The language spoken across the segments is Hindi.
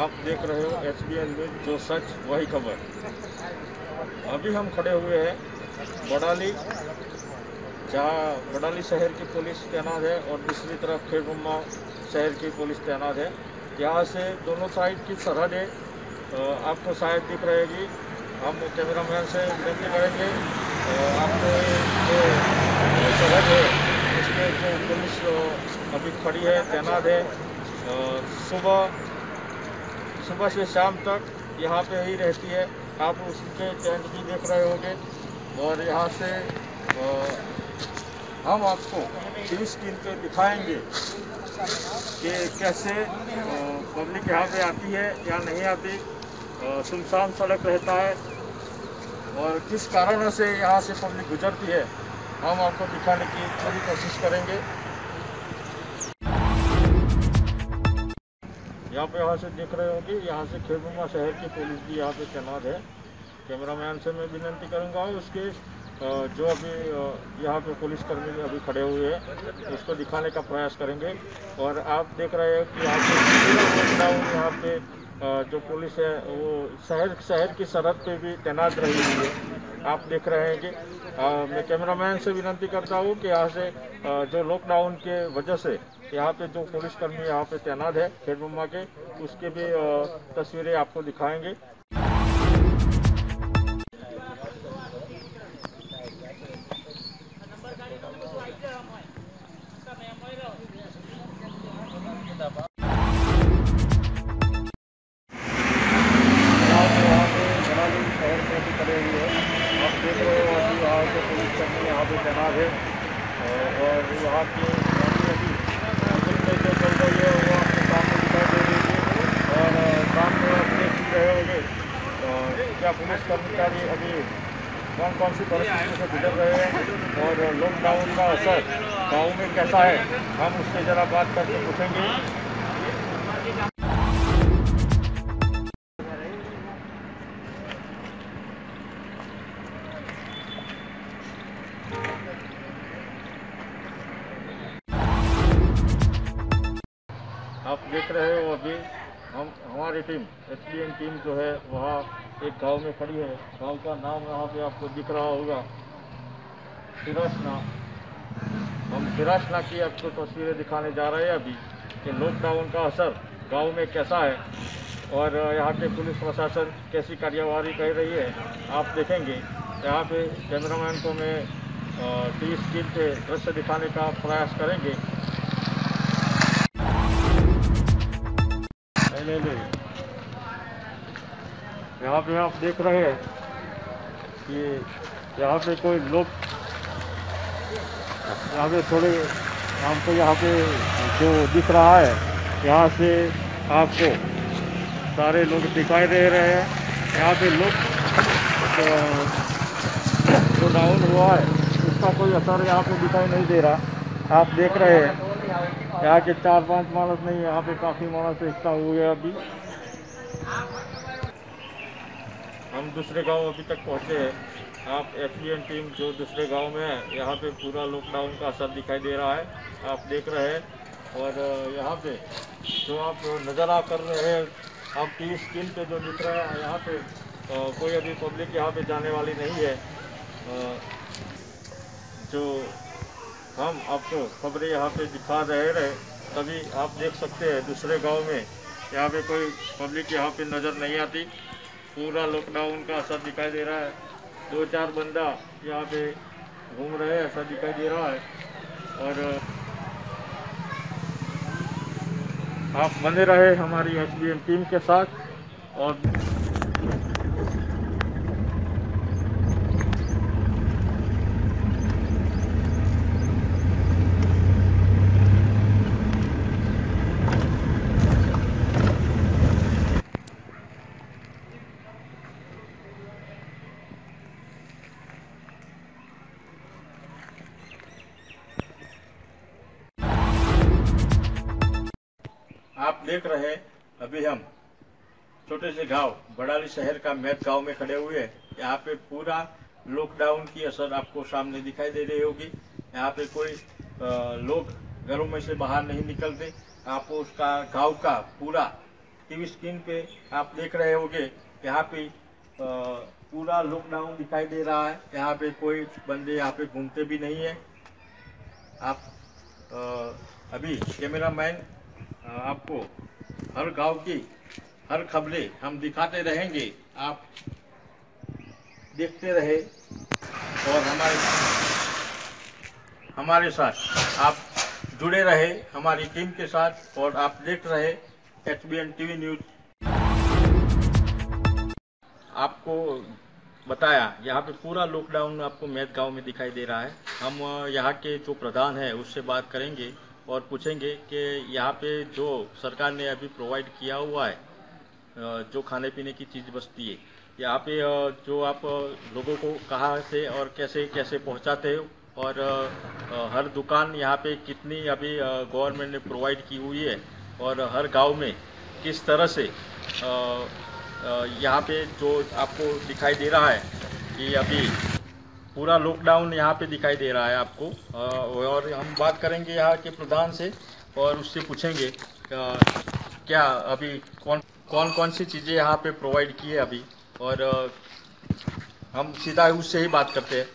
आप देख रहे हो HBN न्यूज, जो सच वही खबर। अभी हम खड़े हुए हैं बड़ाली, जहाँ बड़ाली शहर की पुलिस तैनात है और दूसरी तरफ खेड़ब्रह्मा शहर की पुलिस तैनात है। यहाँ से दोनों साइड की सरहदें आपको शायद दिख रहेगी। हम कैमरामैन से विनती करेंगे आपको जो सरहद है उसके जो पुलिस अभी खड़ी है, तैनात है, सुबह से शाम तक यहाँ पे ही रहती है। आप उसके टेंट भी देख रहे होंगे। और यहाँ से हम आपको टीवी स्क्रीन पे दिखाएंगे कि कैसे पब्लिक यहाँ पे आती है या नहीं आती, सुनसान सड़क रहता है और किस कारणों से यहाँ से पब्लिक गुजरती है, हम आपको दिखाने की पूरी कोशिश करेंगे। यहाँ से देख रहे हो कि यहाँ से खेड़ब्रह्मा शहर की पुलिस भी यहाँ पे तैनात है। कैमरामैन से मैं विनती करूँगा उसके जो अभी यहाँ पे पुलिसकर्मी अभी खड़े हुए हैं उसको दिखाने का प्रयास करेंगे। और आप देख रहे हो कि यहाँ पे जो पुलिस है वो शहर की सरहद पे भी तैनात रही हुई है। आप देख रहे हैं कि मैं कैमरामैन से विनती करता हूँ कि यहाँ से जो लॉकडाउन के वजह से यहाँ पे जो पुलिसकर्मी यहाँ पे तैनात है खेड़ब्रह्मा के, उसके भी तस्वीरें आपको दिखाएंगे। आप देख रहे हो अभी यहाँ के पुलिसकर्मी यहाँ पे तैनात है और यहाँ की जो चल रही है वो आपके सामने दिखाई दे रही है। और सामने आप देख रहे होंगे क्या पुलिस कर्मचारी अभी कौन सी परिस्थिति से गुजर रहे हैं और लॉकडाउन का असर गाँव में कैसा है, हम उससे ज़रा बात करके पूछेंगे। आप देख रहे हो अभी हमारी टीम HBN टीम जो है वहाँ एक गांव में खड़ी है। गांव का नाम यहाँ पे आपको दिख रहा होगा, फिराशना। हम फिराशना की आपको तस्वीरें दिखाने जा रहे हैं अभी कि लॉकडाउन का असर गांव में कैसा है और यहाँ के पुलिस प्रशासन कैसी कार्यवाही कर रही है, आप देखेंगे। यहाँ पे कैमरामैन को मैं टीवी स्क्रीन पे दृश्य दिखाने का प्रयास करेंगे। यहाँ पे आप देख रहे हैं कि यहाँ पे कोई लोग यहाँ पे थोड़े हमको यहाँ पे जो दिख रहा है, यहाँ से आपको सारे लोग दिखाई दे रहे हैं। यहाँ पे लोग जो डाउन हुआ है उसका कोई असर यहाँ पे दिखाई नहीं दे रहा। आप देख रहे हैं यहाँ के 4-5 मानस नहीं, यहाँ पे काफ़ी मानस इकट्ठा हुए। अभी हम दूसरे गांव अभी तक पहुँचे हैं। आप HBN टीम जो दूसरे गांव में है, यहाँ पे पूरा लॉकडाउन का असर दिखाई दे रहा है, आप देख रहे हैं। और यहाँ पे जो आप नज़ारा कर रहे हैं, आप टीवी स्क्रीन पे जो दिख रहा है, यहाँ पे कोई अभी पब्लिक यहाँ पे जाने वाली नहीं है। जो हम आपको खबरें यहाँ पे दिखा रहे तभी आप देख सकते हैं दूसरे गांव में यहाँ पे कोई पब्लिक यहाँ पे नज़र नहीं आती। पूरा लॉकडाउन का असर दिखाई दे रहा है। 2-4 बंदा यहाँ पे घूम रहे हैं, ऐसा दिखाई दे रहा है। और आप बने रहे हमारी HBN टीम के साथ। और आप देख रहे हैं अभी हम छोटे से गांव बड़ाली शहर का मैच गांव में खड़े हुए हैं। यहाँ पे पूरा लॉकडाउन की असर आपको सामने दिखाई दे रही होगी। यहाँ पे कोई लोग घरों में से बाहर नहीं निकलते। आपको उसका गांव का पूरा टीवी स्क्रीन पे आप देख रहे होंगे, यहाँ पे पूरा लॉकडाउन दिखाई दे रहा है। यहाँ पे कोई बंदे यहाँ पे घूमते भी नहीं है। आप अभी कैमरामैन आपको हर गांव की हर खबरें हम दिखाते रहेंगे, आप देखते रहे और हमारे साथ आप जुड़े रहे हमारी टीम के साथ, और आप देख रहे HBN टीवी न्यूज। आपको बताया यहाँ पे पूरा लॉकडाउन आपको मैत गांव में दिखाई दे रहा है। हम यहाँ के जो प्रधान है उससे बात करेंगे और पूछेंगे कि यहाँ पे जो सरकार ने अभी प्रोवाइड किया हुआ है, जो खाने पीने की चीज़ बस्ती है, यहाँ पे जो आप लोगों को कहाँ से और कैसे कैसे पहुँचाते हो, और हर दुकान यहाँ पे कितनी अभी गवर्नमेंट ने प्रोवाइड की हुई है, और हर गांव में किस तरह से यहाँ पे जो आपको दिखाई दे रहा है कि अभी पूरा लॉकडाउन यहाँ पे दिखाई दे रहा है आपको। और हम बात करेंगे यहाँ के प्रधान से और उससे पूछेंगे क्या अभी कौन कौन सी चीज़ें यहाँ पे प्रोवाइड की है अभी, और हम सीधा उससे ही बात करते हैं।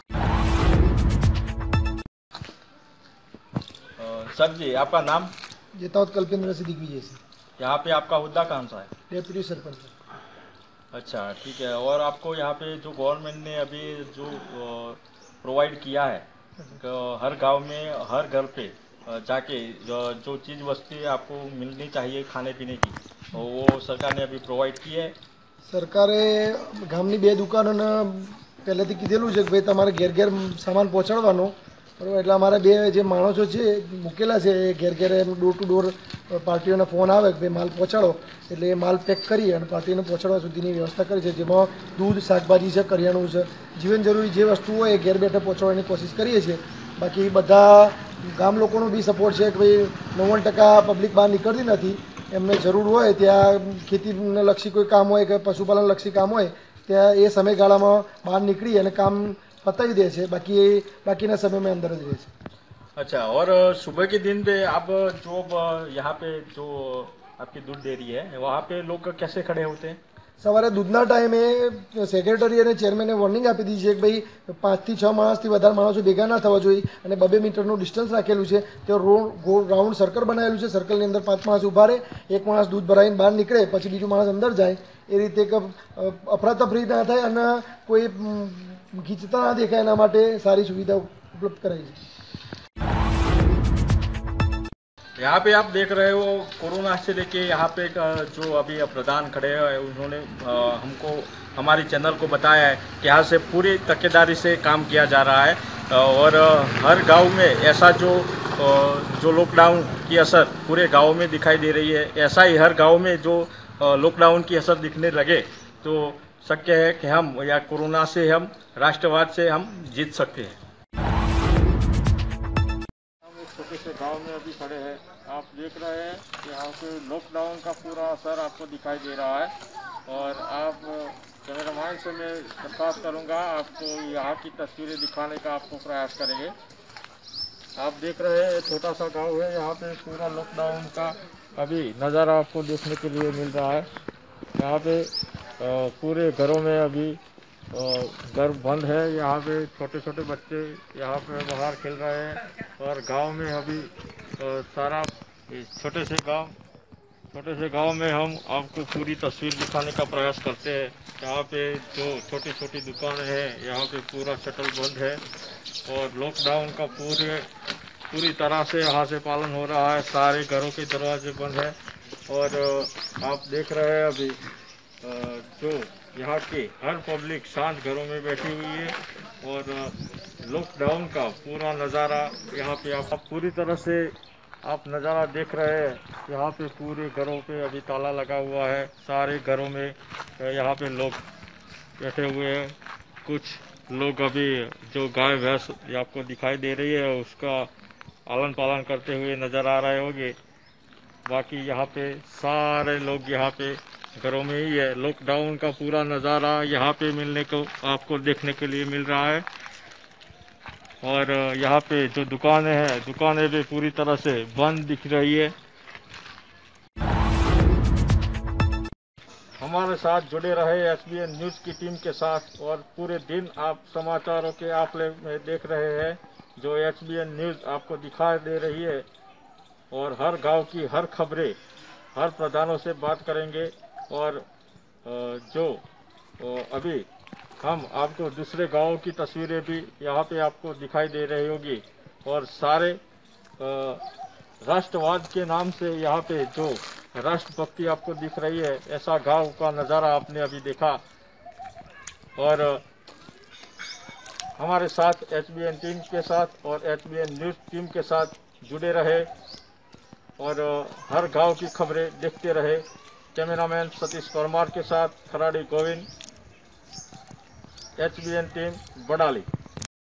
सर जी, आपका नाम? जेतावत कल्पेंद्र से दिग्विजय से। यहाँ पे आपका हुद्दा कौन सा है? डेप्यूटी सरपंच। अच्छा, ठीक है। और आपको यहाँ पे जो गवर्नमेंट ने अभी जो प्रोवाइड किया है, हर गांव में हर घर पे जाके जो चीज़ वस्तु आपको मिलनी चाहिए खाने पीने की, वो सरकार ने अभी प्रोवाइड की है। સરકારે ગામની 2 દુકાનોને પહેલેથી કીધેલું છે કે ભાઈ તમારે ઘેર ઘેર સામાન પહોંચાડવાનો, બરાબર? એટલે અમારા 2 જે માણસો છે મૂકેલા છે, એ ઘેર ઘેર ડોર ટુ ડોર પાર્ટીઓના ફોન આવે કે ભાઈ માલ પહોંચાડો, એટલે એ માલ પેક કરી અને પાર્ટીને પહોંચાડવા સુધીની વ્યવસ્થા કરી છે, જેમાં દૂધ, શાકભાજી છે, કરિયાણું છે, જીવન જરૂરી જે વસ્તુ હોય એ ઘેર બેઠા પહોંચાડવાની કોશિશ કરીએ છીએ। બાકી બધા ગામ લોકોનો બી સપોર્ટ છે કે ભાઈ 99% પબ્લિક બહાર નીકળતી નથી, એમને જરૂર હોય ત્યાં ખેતીને લક્ષી કોઈ કામ હોય કે પશુપાલન લક્ષી કામ હોય ત્યાં એ સમયગાળામાં બહાર નીકળી અને કામ પતાવી દે છે, બાકીના સમયમાં અંદર જ રહે છે। अच्छा, और सुबह के दिन पे आप जो यहाँ पे जो आपकी दूध डेयरी है वहाँ पे लोग कैसे खड़े होते हैं? સવારે દૂધના ટાઈમે સેક્રેટરી અને ચેરમેને વોર્નિંગ આપી દીધી છે કે ભાઈ 5 થી 6 માણસથી વધારે માણસો ભેગા ના થવા જોઈએ, અને 2-2 મીટરનું ડિસ્ટન્સ રાખેલું છે। તે રાઉન્ડ સર્કલ બનાવેલું છે, સર્કલની અંદર 5 માણસ ઊભા રહે, એક માણસ દૂધ ભરાઈને બહાર નીકળે પછી બીજું માણસ અંદર જાય, એ રીતે અફરાતફરી ના થાય અને કોઈ ગીચતા ના દેખાય, એના માટે સારી સુવિધા ઉપલબ્ધ કરાઈ છે। यहाँ पे आप देख रहे हो कोरोना से लेके यहाँ पे जो अभी प्रधान खड़े हैं उन्होंने हमको हमारी चैनल को बताया है कि यहाँ से पूरी तकेदारी से काम किया जा रहा है, और हर गांव में ऐसा जो लॉकडाउन की असर पूरे गांव में दिखाई दे रही है, ऐसा ही हर गांव में जो लॉकडाउन की असर दिखने लगे तो शक्य है कि हम या कोरोना से हम राष्ट्रवाद से हम जीत सकते हैं। छोटे से गांव में अभी खड़े हैं, आप देख रहे हैं कि यहाँ पे लॉकडाउन का पूरा असर आपको दिखाई दे रहा है, और आप कैमरामैन से मैं दरख्वास्त करूँगा आपको यहाँ की तस्वीरें दिखाने का आपको प्रयास करेंगे। आप देख रहे हैं छोटा सा गांव है, यहाँ पे पूरा लॉकडाउन का अभी नज़ारा आपको देखने के लिए मिल रहा है। यहाँ पे पूरे घरों में अभी घर बंद है, यहाँ पे छोटे छोटे बच्चे यहाँ पे बाहर खेल रहे हैं, और गांव में अभी सारा छोटे से गांव में हम आपको पूरी तस्वीर दिखाने का प्रयास करते हैं। यहाँ पे जो छोटी छोटी दुकानें हैं यहाँ पे पूरा शटर बंद है, और लॉकडाउन का पूरी तरह से यहाँ से पालन हो रहा है, सारे घरों के दरवाजे बंद है, और आप देख रहे हैं अभी जो यहाँ के हर पब्लिक शांत घरों में बैठी हुई है, और लॉकडाउन का पूरा नज़ारा यहाँ पे आप पूरी तरह से आप नज़ारा देख रहे हैं। यहाँ पे पूरे घरों पे अभी ताला लगा हुआ है, सारे घरों में यहाँ पे लोग बैठे हुए हैं। कुछ लोग अभी जो गाय भैंस आपको दिखाई दे रही है उसका आलन पालन करते हुए नज़र आ रहे होंगे। बाकी यहाँ पे सारे लोग यहाँ पे घरों में ही है। लॉकडाउन का पूरा नज़ारा यहाँ पे मिलने को आपको देखने के लिए मिल रहा है, और यहाँ पे जो दुकानें भी पूरी तरह से बंद दिख रही है। हमारे साथ जुड़े रहे एसबीएन न्यूज़ की टीम के साथ, और पूरे दिन आप समाचारों के आफले में देख रहे हैं जो एसबीएन न्यूज़ आपको दिखाई दे रही है। और हर गांव की हर खबरें हर प्रधानों से बात करेंगे। और जो अभी हम आपको दूसरे गांवों की तस्वीरें भी यहाँ पे आपको दिखाई दे रही होगी। और सारे राष्ट्रवाद के नाम से यहाँ पे जो राष्ट्रभक्ति आपको दिख रही है, ऐसा गांव का नज़ारा आपने अभी देखा। और हमारे साथ एसबीएन टीम के साथ और एसबीएन न्यूज़ टीम के साथ जुड़े रहे और हर गांव की खबरें देखते रहे। कैमरामैन सतीश परमार के साथ खराड़ी गोविंद, एसबीएन टीम बड़ाली।